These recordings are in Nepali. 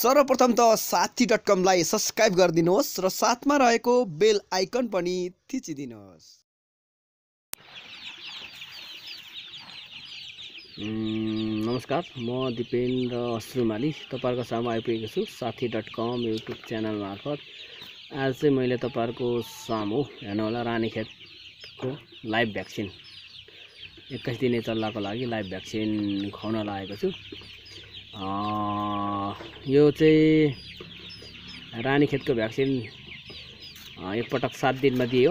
सर्वप्रथम त साथी.com लाई सब्स्क्राइब गरिदिनुहोस् र साथमा रहेको बेल आइकन पनि थिचिदिनुहोस्। नमस्कार, म दिपेन्द्र अश्रुमाली तपाईहरुको सामु आइपुगेको छु साथी.com युट्युब च्यानल मार्फत। आज चाहिँ मैले तपाईहरुको सामु हेर्नु होला रानीखेतको लाइभ भ्याक्सिन 21 दिने चल्लाको लागि लाइभ भ्याक्सिन खुवाउन लागेको छु। यो चाहिँ रानीखेतको भ्याक्सिन एकपटक 7 दिनमा दियो।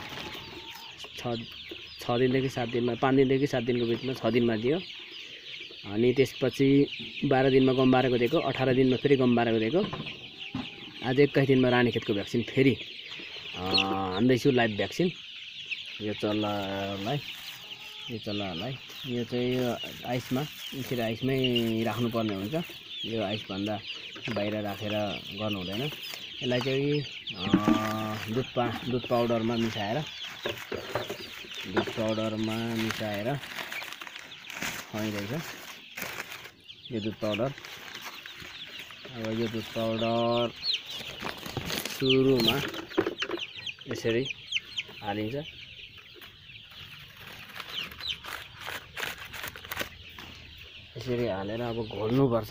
6 दिनदेखि 7 दिनमा 5 दिनदेखि 7 दिनको बिचमा 6 दिनमा दियो। अनि त्यसपछि 12 दिनमा गम्बारेको दिएको, 18 दिनमा फेरि गम्बारेको दिएको। आज 21 दिनमा रानीखेतको भ्याक्सिन फेरि हान्दैछु लाइभ भ्याक्सिन यो चल्लालाई। यो चाहिँ आइसमा यसरी आइसमै राख्नुपर्ने हुन्छ। यो आइसभन्दा बाहिर राखेर गर्नु हुँदैन। यसलाई चाहिँ दुध पाउडरमा मिसाएर खुवाइँदैछ यो दुध पाउडर। अब यो दुध पाउडर सुरुमा यसरी हालिन्छ। यसरी हालेर अब घोल्नुपर्छ।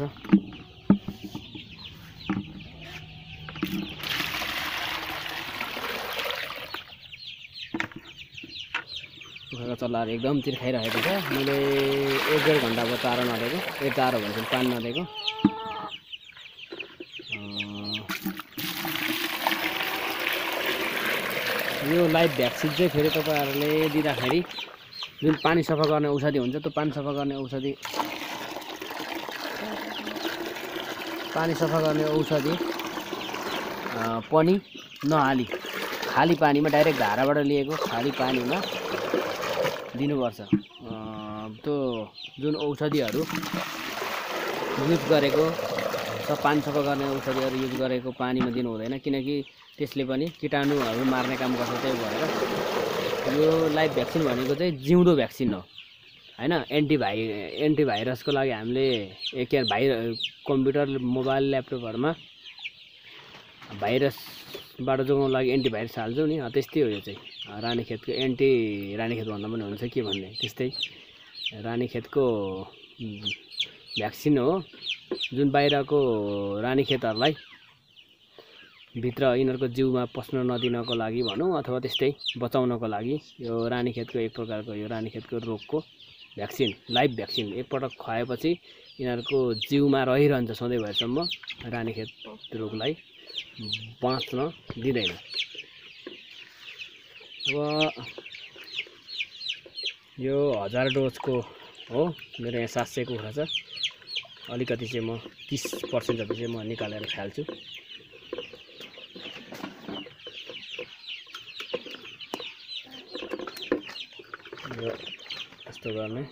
कुखुराको चल्लाहरू एकदम तिर्खाइरहेको छ। मैले 1-1.5 घण्टा भयो चारो नदिएको, चारो भन्छ पानी नदिएको। यो लाइभ भ्याक्सिन चाहिँ फेरि तपाईहरुले दिँदाखेरि जुन पानी सफा गर्ने औषधि हुन्छ, त्यो पानी सफा गर्ने पनि नहाली खाली पानीमा डाइरेक्ट धाराबाट लिएको खाली पानीमा दिनुपर्छ। त्यो जुन औषधिहरू युज गरेको पानी सफा गर्ने औषधिहरू युज गरेको पानीमा दिनु हुँदैन, किनकि त्यसले पनि कीटाणुहरू मार्ने काम गर्छ। त्यही भएर यो लाइभ भ्याक्सिन भनेको चाहिँ जिउँदो भ्याक्सिन हो हैन। एन्टिभाइरसको लागि हामीले कम्प्युटर मोबाइल ल्यापटपहरुमा भाइरसबाट जोगाउनको लागि एन्टिभाइरस हाल्छौँ नि, त्यस्तै हो यो चाहिँ। रानीखेतको रानीखेत भन्दा पनि हुन्छ के भन्ने, त्यस्तै रानीखेतको भ्याक्सिन हो जुन बाहिरको रानीखेतहरूलाई भित्र यिनीहरूको जिउमा पस्न नदिनको लागि भनौँ, अथवा त्यस्तै बचाउनको लागि यो रानीखेतको एक प्रकारको यो रानीखेतको रोगको भ्याक्सिन लाइभ भ्याक्सिन एकपटक खुवाएपछि यिनीहरूको जिउमा रहिरहन्छ सधैँभरिसम्म। रानीखेत रोगलाई बाँच्न दिँदैन। अब यो 1000 डोजको हो। मेरो यहाँ 700 कुखुरा छ। अलिकति चाहिँ म 30% जति चाहिँ म निकालेर खाल्छु। यो यस्तो गर्ने,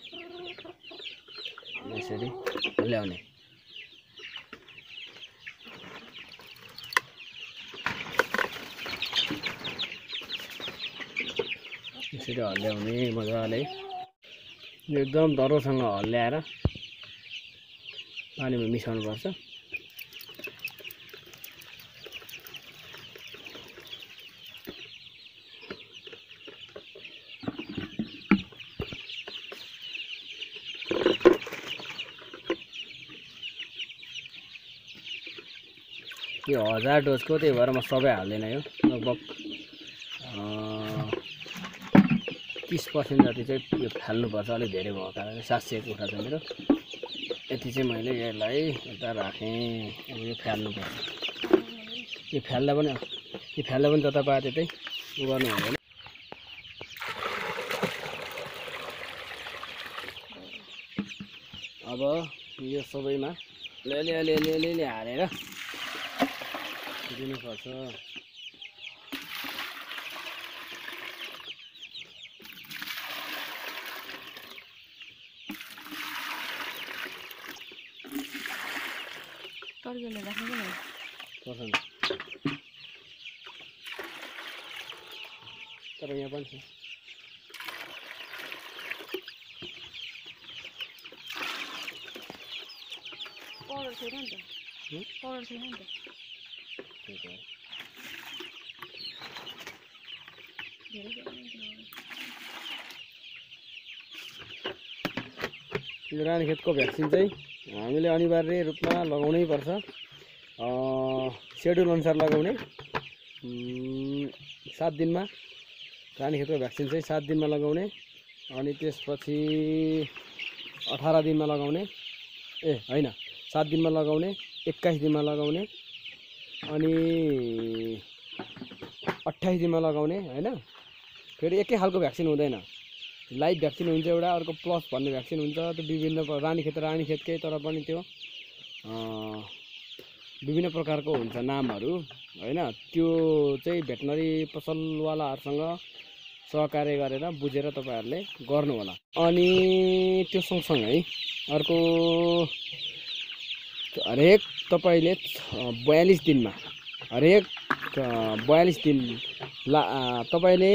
यसरी ल्याउने। यसरी हल्ल्याउने मजाले एकदम दह्रोसँग हल्ल्याएर पानीमा मिसाउनु पर्छ। यो 1000 डोजको, त्यही भएर म सबै हाल्दैन। यो लगभग 30% जति चाहिँ यो फाल्नुपर्छ। अलिक धेरै भएको कारणले 700 कुखुरा छ मेरो। यति चाहिँ मैले यसलाई यता राखेँ। अब यो फाल्नुपर्छ। यो फाल्दा पनि जता पाए त्यतै गर्नु हुँदैन। अब यो सबैमा ले हालेर दिनुपर्छ। तर यहाँ पनि छ। पाउडर छैन नि त। पाउडर छैन नि त धेरै यो रानीखेतको भ्याक्सिन चाहिँ हामीले अनिवार्य रूपमा लगाउनै पर्छ। सेड्युल अनुसार लगाउने। 7 दिनमा रानीखेतको भ्याक्सिन चाहिँ 7 दिनमा लगाउने, अनि त्यसपछि 18 दिनमा लगाउने, होइन 7 दिनमा लगाउने, 21 दिनमा लगाउने, अनि 28 दिनमा लगाउने होइन। फेरि एकै खालको भ्याक्सिन हुँदैन, लाइभ भ्याक्सिन हुन्छ एउटा, अर्को प्लस भन्ने भ्याक्सिन हुन्छ। त्यो विभिन्न रानीखेतकै तर पनि त्यो विभिन्न प्रकारको हुन्छ नामहरू होइन। त्यो चाहिँ भेटनरी पसलवालाहरूसँग सहकार्य गरेर बुझेर तपाईँहरूले गर्नु होला। अनि त्यो सँगसँगै अर्को हरेक तपाईँले 42 दिनमा हरेक 42 दिन तपाईँले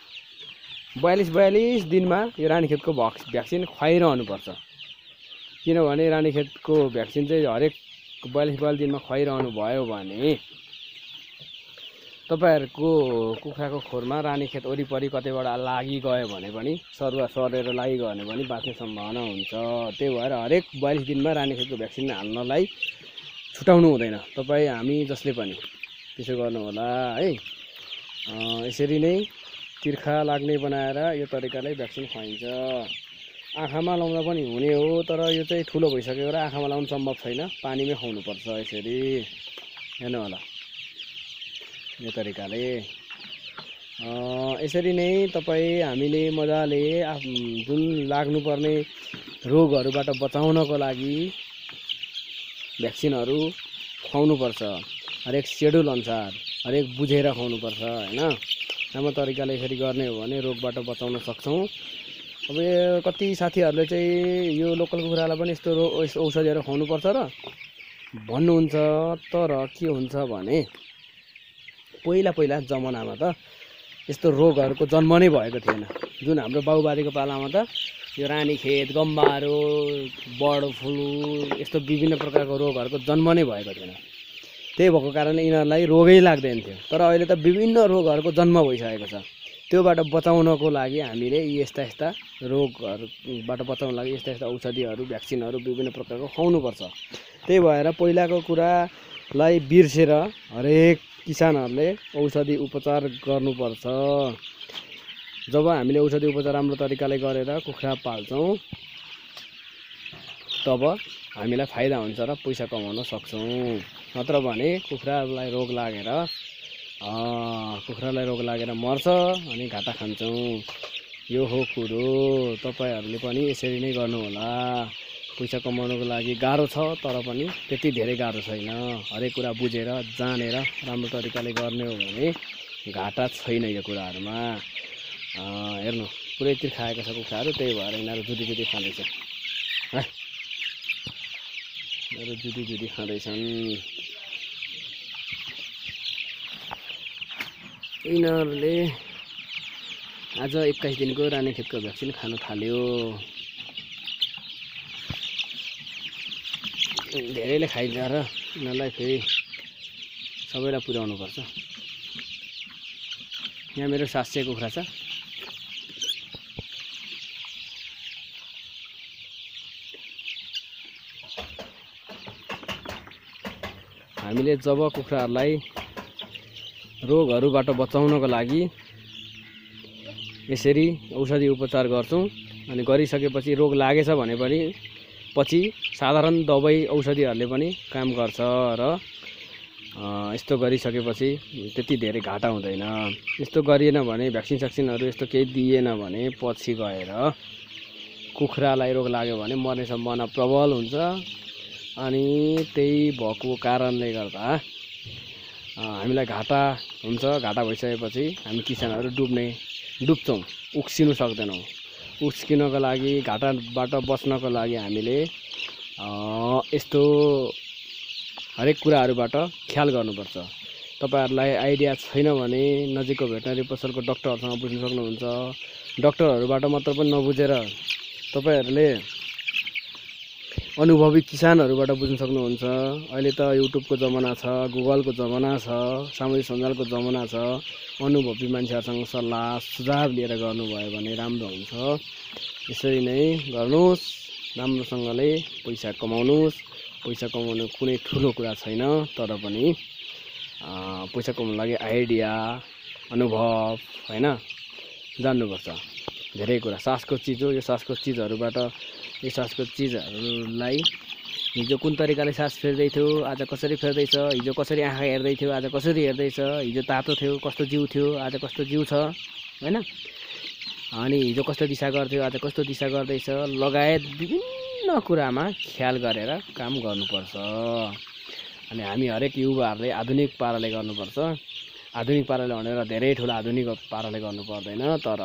42 दिनमा यो रानीखेतको भ्याक्सिन खुवाइरहनुपर्छ। किनभने रानीखेतको भ्याक्सिन चाहिँ हरेक 42 दिनमा खुवाइरहनु भयो भने तपाईँहरूको कुखुराको खोरमा रानीखेत वरिपरि कतैबाट लागिगयो भने पनि सरुवा सरेर लागिगयो भने पनि बाँच्ने सम्भावना हुन्छ। त्यही भएर हरेक 42 दिनमा रानीखेतको भ्याक्सिन हाल्नलाई छुटाउनु हुँदैन। तपाईँ हामी जसले पनि त्यसो गर्नु होला है। यसरी नै तिर्खा लाग्ने बनाएर यो तरिकाले भ्याक्सिन खुवाइन्छ। आँखामा लाउँदा पनि हुने हो, तर यो चाहिँ ठुलो भइसक्यो र आँखामा लाउनु सम्भव छैन, पानीमै खुवाउनुपर्छ। यसरी हेर्नु होला यो तरिकाले। यसरी नै तपाईँ हामीले मजाले जुन लाग्नुपर्ने रोगहरूबाट बचाउनको लागि भ्याक्सिनहरू खुवाउनुपर्छ। हरेक सेड्युल अनुसार हरेक बुझेर खुवाउनुपर्छ होइन। राम्रो तरिकाले यसरी गर्ने हो भने रोगबाट बचाउन सक्छौँ। अब यो कति साथीहरूले चाहिँ यो लोकल कुखुरालाई पनि यस्तो औषधिहरू खुवाउनुपर्छ र भन्नुहुन्छ, तर के हुन्छ भने पहिला जमानामा त यस्तो रोगहरूको जन्म नै भएको थिएन। जुन हाम्रो बाउबारीको पालामा त यो रानीखेत, गम्बारो, बर्ड फ्लू यस्तो विभिन्न प्रकारको रोगहरूको जन्म नै भएको थिएन। त्यही भएको कारणले यिनीहरूलाई रोगै लाग्दैन थियो। तर अहिले त विभिन्न रोगहरूको जन्म भइसकेको छ। त्योबाट बचाउनको लागि हामीले यस्ता रोगहरूबाट बचाउनको लागि यस्ता औषधिहरू, भ्याक्सिनहरू विभिन्न प्रकारको खुवाउनुपर्छ। त्यही भएर पहिलाको कुरालाई बिर्सेर हरेक किसानहरूले औषधि उपचार गर्नुपर्छ। जब हामीले औषधि उपचार राम्रो तरिकाले गरेर कुखुरा पाल्छौँ तब हामीलाई फाइदा हुन्छ र पैसा कमाउन सक्छौँ। नत्र भने कुखुरालाई रोग लागेर मर्छ अनि घाटा खान्छौँ। यो हो कुरो। तपाईँहरूले पनि यसरी नै गर्नु होला। पैसा कमाउनको लागि गाह्रो छ, तर पनि त्यति धेरै गाह्रो छैन। हरेक कुरा बुझेर जानेर राम्रो तरिकाले गर्ने हो भने घाटा छैन यो कुराहरूमा। हेर्नु पुरै तिर्खाएको छ कुखुराहरू, त्यही भएर यिनीहरू जुदी खाँदैछ है। यिनीहरू जुदी खाँदैछन्। यिनीहरूले आज 21 दिनको रानीखेतको भ्याक्सिन खानु थाल्यो। धेरैले खाइन्छ र यिनीहरूलाई फेरि सबैलाई पुर्याउनुपर्छ। यहाँ मेरो 700 कुखुरा छ। हामीले जब कुखुराहरूलाई रोगहरूबाट बचाउनको लागि यसरी औषधि उपचार गर्छौँ अनि गरिसकेपछि रोग लागेछ भने पनि पछि साधारण दबाई औषधिहरूले पनि काम गर्छ र यस्तो गरिसकेपछि त्यति धेरै घाटा हुँदैन। यस्तो गरिएन भने भ्याक्सिनहरू यस्तो केही दिएन भने पछि गएर कुखुरालाई रोग लाग्यो भने मर्ने सम्भावना प्रबल हुन्छ। अनि त्यही भएको कारणले गर्दा हामीलाई घाटा हुन्छ। घाटा भइसकेपछि हामी किसानहरू डुब्छौँ, उक्सिनु सक्दैनौँ। उक्सिनको लागि, घाटाबाट बच्नको लागि हामीले यस्तो हरेक कुराहरूबाट ख्याल गर्नुपर्छ। तपाईहरुलाई आइडिया छैन भने नजिकको भेटनरी पसलको डाक्टरहरुसँग बुझ्न सक्नुहुन्छ। डाक्टरहरुबाट मात्र पनि नबुझेर तपाईहरुले अनुभवी किसानहरूबाट बुझ्न सक्नुहुन्छ। अहिले त युट्युबको जमाना छ, गुगलको जमाना छ, सामाजिक सञ्जालको जमाना छ। अनुभवी मान्छेहरूसँग सल्लाह सुझाव लिएर गर्नुभयो भने राम्रो हुन्छ। यसरी नै गर्नुहोस्, राम्रोसँगले पैसा कमाउनुहोस्। पैसा कमाउनु कुनै ठुलो कुरा छैन, तर पनि पैसा कमाउनु लागि आइडिया, अनुभव हैन जान्नुपर्छ। धेरै कुरा सासको चिज हो। यो सासको चिजहरूबाट यो सासको चिजहरूलाई हिजो कुन तरिकाले सास फेर्दै थियो, आज कसरी फेर्दैछ, हिजो कसरी आँखा हेर्दै थियो, आज कसरी हेर्दैछ, हिजो तातो थियो कस्तो जिउ थियो, आज कस्तो जिउ छ हैन, अनि हिजो कस्तो दिशा गर्थ्यो आज कस्तो दिशा गर्दैछ लगायत विभिन्न कुरामा ख्याल गरेर काम गर्नुपर्छ। अनि हामी हरेक युवाहरूले आधुनिक पाराले गर्नुपर्छ। आधुनिक पाराले भनेर धेरै ठुलो आधुनिक पाराले गर्नु पर्दैन, तर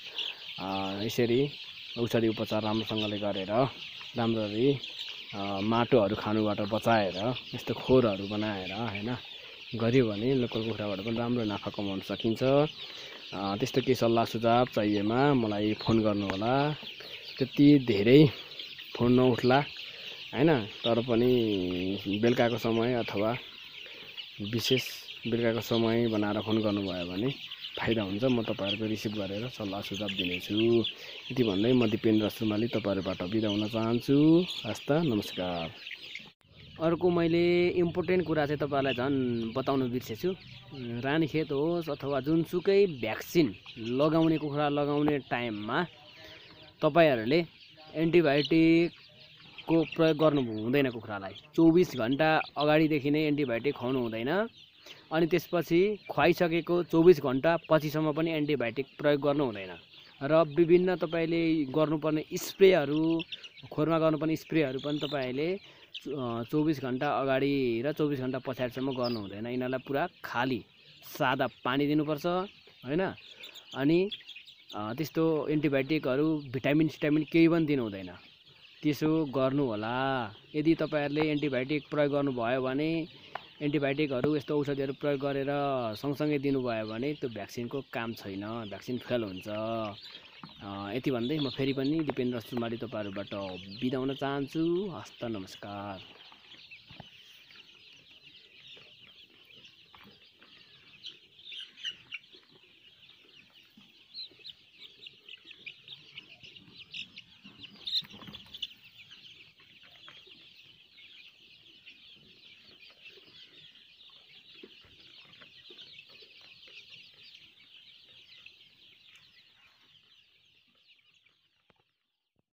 यसरी औषधि उपचार राम्रोसँगले गरेर राम्ररी माटोहरू खानुबाट बचाएर यस्तो खोरहरू बनाएर हैन गर्यो भने लोकल कुखुराबाट पनि राम्रो नाफा कमाउन सकिन्छ। त्यस्तो केही सल्लाह सुझाव चाहिएमा मलाई फोन गर्नुहोला। त्यति धेरै फोन नउठ्ला हैन, तर पनि बेलुकाको समय अथवा विशेष बेलुकाको समय बनाएर फोन गर्नुभयो भने फाइदा हुन्छ। म तपाईहरुको रिसिभ गरेर सल्लाह सुझाव दिनेछु। यति भन्दै म दिपेन्द्र सुमाली तपाईहरुबाट बिदा हुन चाहन्छु। हस्त नमस्कार। अर्को मैले इम्पोर्टेन्ट कुरा चाहिँ तपाईहरुलाई झन् बताउन बिर्सेछु। रानीखेत होस् अथवा जुनसुकै भ्याक्सिन लगाउने कुखुरा लगाउने टाइममा तपाईहरुले एन्टिबायोटिकको प्रयोग गर्नु हुँदैन। कुखुरालाई 24 घण्टा अगाडिदेखि नै एन्टिबायोटिक खुवाउनु हुँदैन। अनि त्यसपछि खुवाइसकेको 24 घण्टा पछिसम्म पनि एन्टिबायोटिक प्रयोग गर्नु हुँदैन। र विभिन्न तपाईले गर्नुपर्ने स्प्रेहरू, खोरमा गर्नुपर्ने स्प्रेहरू पनि तपाईले 24 घण्टा अगाडि र 24 घण्टा पछाडिसम्म गर्नु हुँदैन। यिनीहरूलाई पुरा खाली सादा पानी दिनुपर्छ हैन। अनि त्यस्तो एन्टिबायोटिकहरू भिटामिन सिटामिन केही पनि दिनु हुँदैन। त्यसो गर्नु होला। यदि तपाईहरुले एन्टिबायोटिक प्रयोग गर्नुभयो भने एन्टिबायोटिकहरू यस्तो औषधिहरू प्रयोग गरेर सँगसँगै दिनुभयो भने त्यो भ्याक्सिनको काम छैन, भ्याक्सिन फेल हुन्छ। यति भन्दै म फेरि पनि दिपेन्द्र सुमाली तपाईहरुबाट बिदा हुन चाहन्छु। हस्त नमस्कार।